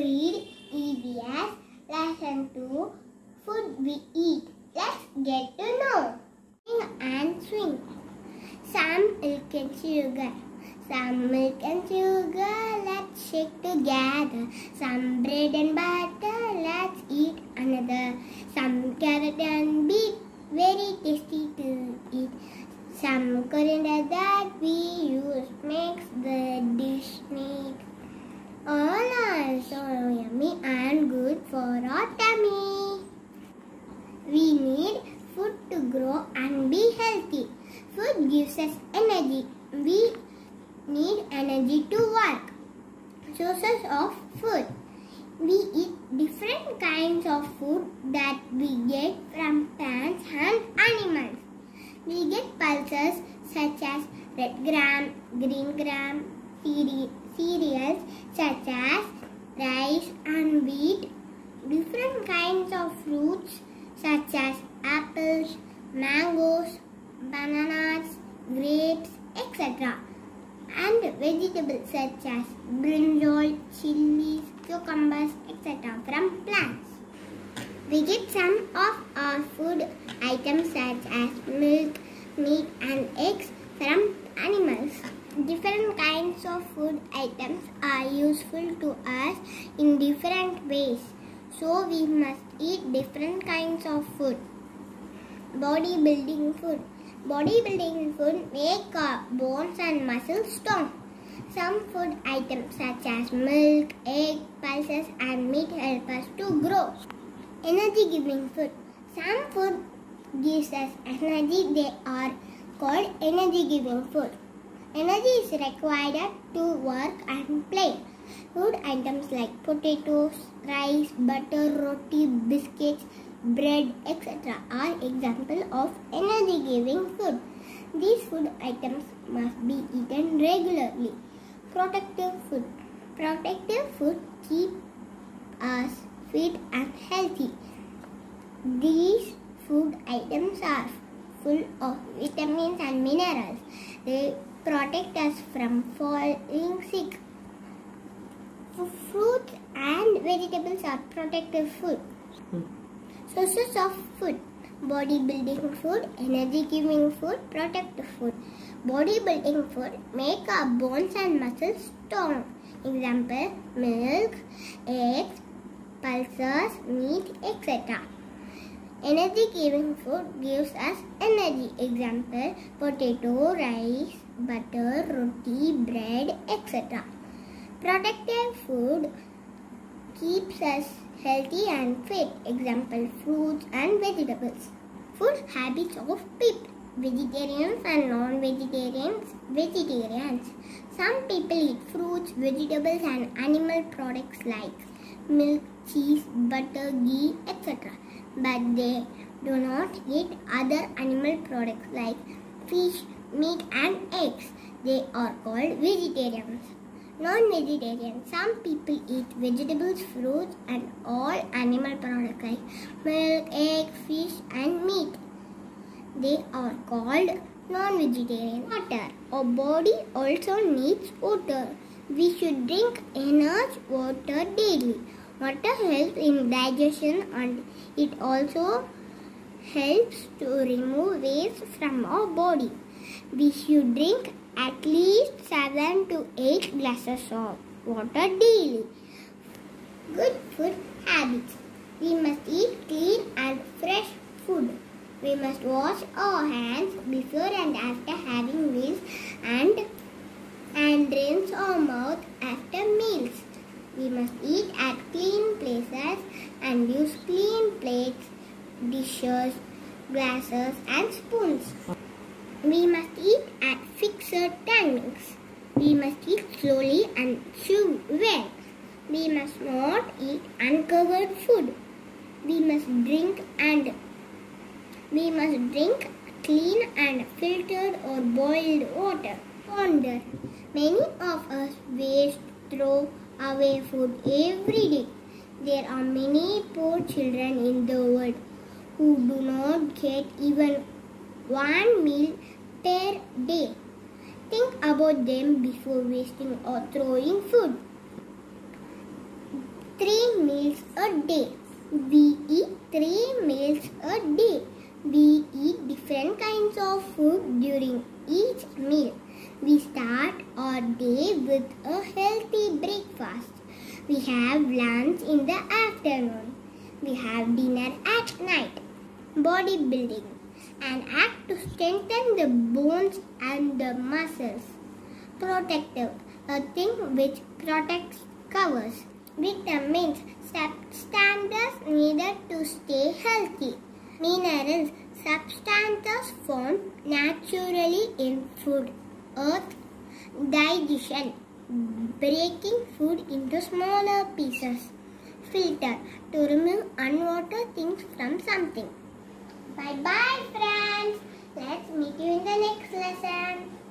read EVS Lesson 2 Food We Eat. Let's get to know. Swing and swing. Some milk and sugar. Some milk and sugar. Let's shake together. Some bread and butter. Let's eat another. Some carrot and beet. Very tasty to eat. Some coriander that we use makes the dish neat. All are so yummy and good for our tummy. We need food to grow and be healthy. Food gives us energy. We need energy to work. Sources of food. We eat different kinds of food that we get from plants and animals. We get pulses such as red gram, green gram, cereals such as rice and wheat, different kinds of fruits such as apples, mangoes, bananas, grapes, etc. and vegetables such as brinjal, chilies, cucumbers, etc. from plants. We get some of our food items such as milk, meat and eggs from animals. Different kinds of food items are useful to us in different ways. So we must eat different kinds of food. Bodybuilding food. Bodybuilding food make our bones and muscles strong. Some food items such as milk, egg, pulses and meat help us to grow. Energy giving food. Some food gives us energy. They are called energy giving food. Energy is required to work and play. Food items like potatoes, rice, butter, roti, biscuits, bread, etc. are examples of energy giving food. These food items must be eaten regularly. Protective food. Protective food keeps us fit and healthy. These food items are full of vitamins and minerals. They protect us from falling sick. Fruits and vegetables are protective food. Sources of food. Bodybuilding food, energy giving food, protective food. Bodybuilding food make our bones and muscles strong. Example, milk, eggs, pulses, meat, etc. Energy giving food gives us energy. Example, potato, rice, butter, roti, bread, etc. Protective food keeps us healthy and fit. Example, fruits and vegetables. Food habits of people. Vegetarians and non-vegetarians. Vegetarians. Some people eat fruits, vegetables and animal products like milk, cheese, butter, ghee, etc. But they do not eat other animal products like fish, meat and eggs. They are called vegetarians. Non-vegetarian. Some people eat vegetables, fruits and all animal products like milk, egg, fish and meat. They are called non-vegetarian. Water. Our body also needs water. We should drink enough water daily. Water helps in digestion and it also helps to remove waste from our body. We should drink at least 7 to 8 glasses of water daily. Good food habits. We must eat clean and fresh food. We must wash our hands before and after having meals and rinse our mouth after meals. We must eat at clean places and use clean plates, dishes, glasses and spoons. We must eat at fixed timings. We must eat slowly and chew well. We must not eat uncovered food. We must drink clean and filtered or boiled water. Ponder. Many of us waste, throw away food every day. There are many poor children in the world who do not get even one meal per day. Think about them before wasting or throwing food. 3 meals a day. We eat 3 meals a day. We eat different kinds of food during each meal. We start our day with a healthy breakfast. We have lunch in the afternoon. We have dinner at night. Bodybuilding, an act to strengthen the bones and the muscles. Protective, a thing which protects, covers. Vitamins, substances needed to stay healthy. Minerals, substances found naturally in food. Earth, digestion, breaking food into smaller pieces. Filter, to remove unwanted things from something. Bye bye friends. Let's meet you in the next lesson.